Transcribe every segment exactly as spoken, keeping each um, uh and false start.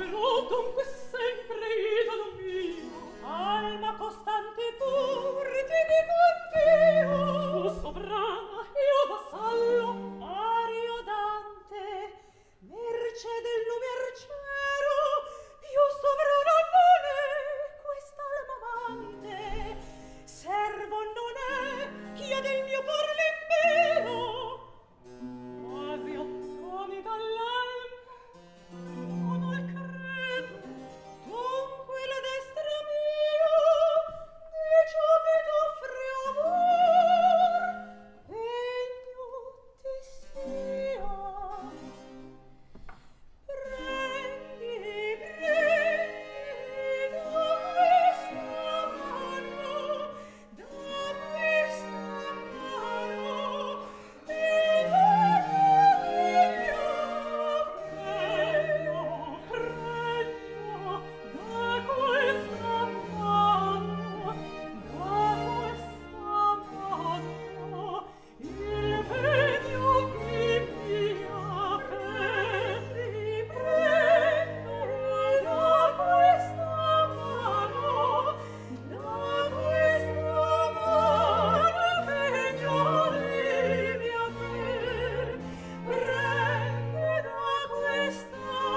amerò dunque sempre idolo mio, alma costante pur ti dico anch'io, tu sovrana, io vassallo, Mario Dante, merce del lume arciero, più sovrana non è quest'alma amante, servo non è chi ha del mio cor l'impero, quasi ottoni dall'alma, non al credo, dunque la destra mia, di ciò che t'offre amor, degno ti sia. Prendi, prendi da questa mano, da questa mano, il regno regno da questa mano, da questa mano, il regno che mia prendi, prendi da questa mano, da questa mano, il regno di mia fe, prendi da questa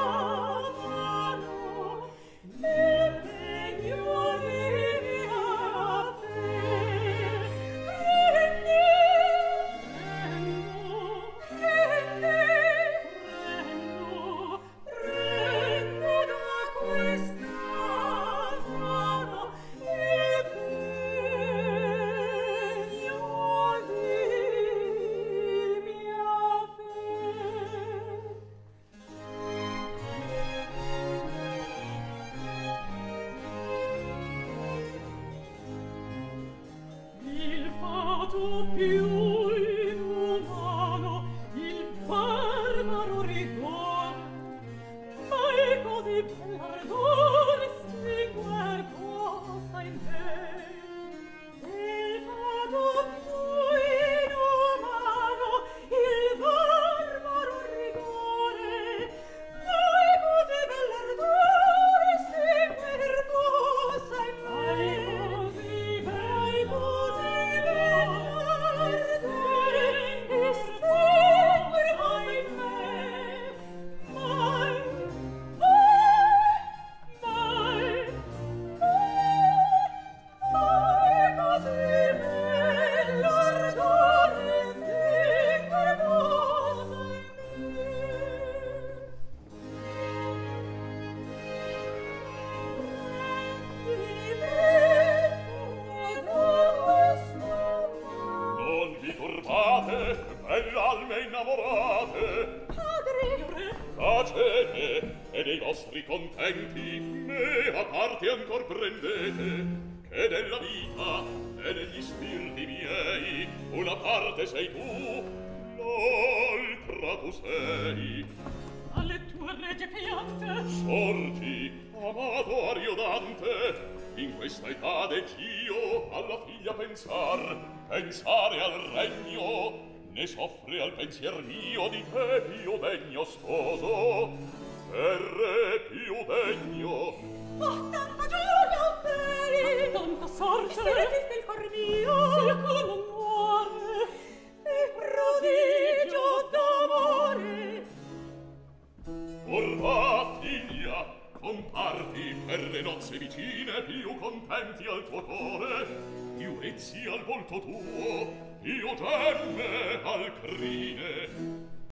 mano, il regno di mia fe, prendi, prendo, prendo, prendo da questa mano, il regno di mia fe. Il fato più inumano, il barbaro rigore, mai così bell'ardore estinguer possa in te. Il fato più inumano, il barbaro rigore, mai così bell'ardore estinguer possa in me. Mai così bell'ardore estinguer possa in me. Mai, mai, mai, mai così bell'ardore estinguer possa in me. Non vi turbate, belle alme innamorate, Padre, tacete e dei vostri contenti me a parte ancor prendete, che della vita e degli spiriti miei una parte sei tu, l'altra tu sei. alle tue regie piante, Sorti, amato Ariodante, in questa età d'Egio alla figlia pensar, pensare al regno, ne soffre al pensier mio di te più degno sposo, per re più degno. oh, tanta gioia peri, tanta sorte, e se resiste il cor mio, sia con un muore, e prodigio d'amore. Or va, figlia, comparti per le nozze vicine più contenti al tuo core, più ezzi al volto tuo, più gemme al crine.